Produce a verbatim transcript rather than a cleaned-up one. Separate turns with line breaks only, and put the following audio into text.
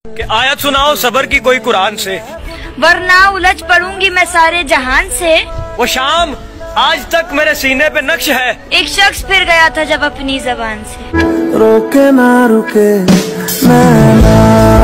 कि आयत सुनाओ सबर की कोई कुरान से,
वरना उलझ पड़ूंगी मैं सारे जहान से।
वो शाम आज तक मेरे सीने पे नक्श है।
एक शख्स फिर गया था जब अपनी जबान से।
रोके ना रुके नैना।